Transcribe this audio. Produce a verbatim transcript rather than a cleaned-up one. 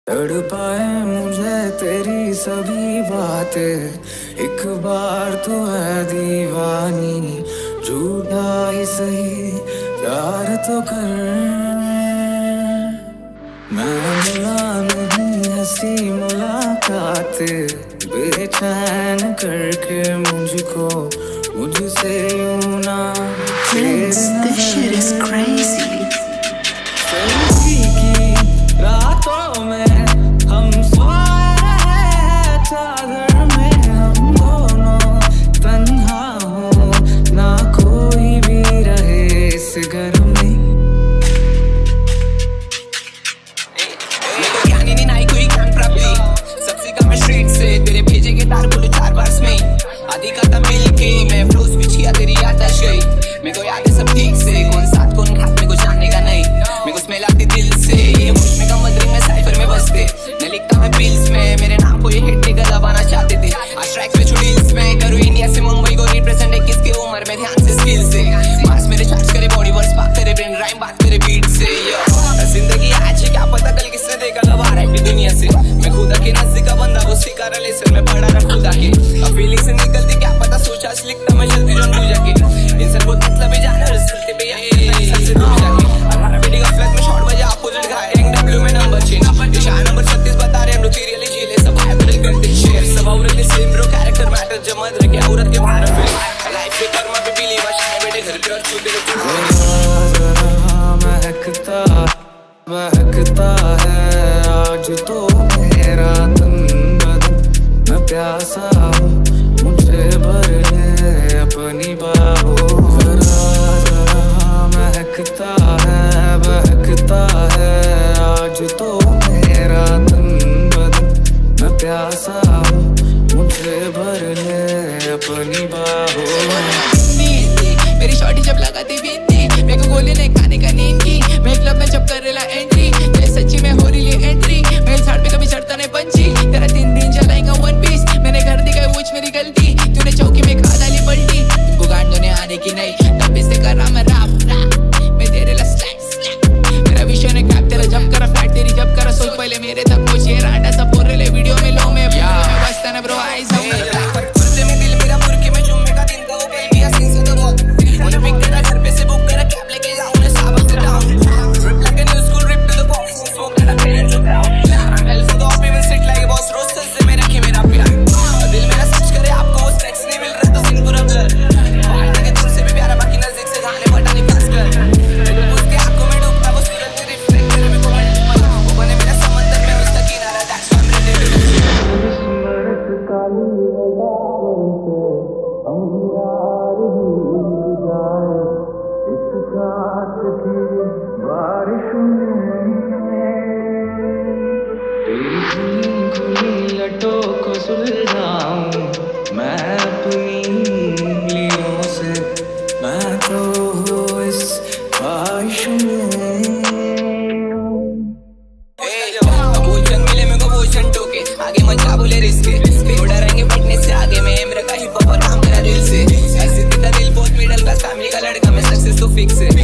तड़पाए मुझे तेरी सभी बातें, एक बार तू है दीवानी, झूठा ही सही प्यार तो कर। मैं मिला नहीं हंसी मुलाकात, बेचैन करके मुझको मुझसे यूं ना Vince, this shit is crazy. रातों में हम सोए रहे चादर में, हम दोनों तन्हा हो ना कोई भी रहे इस घर में। ज्ञानी नहीं नाई कोई ज्ञान प्राप्ति, सबसे कम स्ट्रीट से तेरे भेजे के तार बोलो चार बार में आदि का मिल के मैं फ्लोस बिछिया तेरी याद आश गई। मेरे को याद है सब ठीक से, कौन साथ कौन घात मेरे को जानने का नहीं, मेरे को स्मेल आती दिल से। ये मुझ में कम मदरिंग में साइफर में बसते न लिखता मैं बिल्स में, मेरे नाम को ये हिट लेकर दबाना चाहते थे। आज ट्रैक पे छुड़ील्स में करूँ इंडिया से मुंबई को रिप्रेजेंट है किसके उम्र में ध्यान से स्किल से। मार्स मेरे चार्ज करे बॉडी वर्ड्स बात करे ब्रेन राइम बात करे बीट से। जिंदगी आज क्या पता कल किसने देखा लव आ रहा है दुनिया से। मैं खुदा के नजदीक का बंदा वो सिखारा लेसन में पढ़ा रहा खुदा के। अब फीलिंग से निकलती क्या पता सोचा लिखता मैं जल्दी जन भूल जाके। इंसान बहुत मतलब है जाना रिजल्ट पे ये सबसे दूर जाके। अठारह बेटी का फ्लैट में शॉट बजा आपको लड़का है रैंक डब्ल्यू में नंबर चेंज निशान नंबर छत्तीस बता रहे हम लोग रियली झीले सब है बदल करते शेयर सब औरत के सेम ब्रो कैरेक्टर मैटर जमत रखे औरत के बाहर पे लाइफ के कर्म पे बिलीव है बेटे घर पे और छूटे महकता महकता है आज तो मेरा तन बदन। मैं प्यासा हूँ मुझे भर ले अपनी बाहों। महकता है महकता है आज तो मेरा तन बदन। मैं प्यासा हूँ मुझे भर ले अपनी बाहों। मेरी शॉटी जब लगाती बीती मेरे को गोली नहीं खाने का नींद की। मैं क्लब में जब कर रहा एंट्री तेरे सच्ची में हो रही है एंट्री। मेरे साथ पे कभी चढ़ता नहीं पंची तेरा तीन दिन चलाएगा वन पीस। मैंने घर दी गई कुछ मेरी गलती तूने चौकी में खा डाली पलटी। तुमको गांड ने आने की नहीं तब से कर रहा मैं राप राप। मैं तेरे ला स्लैप स्लैप मेरा विषय ने कैप तेरा जब करा फ्लैट तेरी जब करा सोच पहले मेरे तक कुछ ये राडा सब बोल रहे वीडियो में लो मैं बसता ना ब्रो आई सब में दिल मेरा मुर्गी में जुम्मे का दिन का बेबी सीन से दबो मुझे पिक तेरा घर पे से बुक मेरा कैब लेके जाऊं मैं साबक से down trip like a new school rip to the box smoke तेरा parents to down I help for the of even sit like boss roster से मेरा के मेरा प्यार दिल मेरा सच करे आपको वो स्ट्रेस नहीं मिल रहा तो सिंह पूरा ब्लर बात के तुमसे भी प्यारा बाकी नजदीक से गाने बटाने पास कर मेरे उसके आंखों में डूबता वो सूरज के रिफ्लेक्ट तेरे में को वो बने मेरा समंदर में उसका किनारा that's why I am ready काली हम यार ही जाए इस रात की बारिश में। तेरी खुली खुली लटों को सुलझाऊं मैं अपनी उंगलियों से। मैं तो हूँ इस ख्वाहिश में। भोजन मिले मेरे को भोजन टोके आगे मचा बोले रिस्के थोड़ा रहेंगे बढ़ने से आगे में मेरा का हिप हॉप और काम करा दिल से। ऐसे दिखता दिल बहुत मिडल क्लास फैमिली का लड़का मैं सक्सेस तो फिक्स है।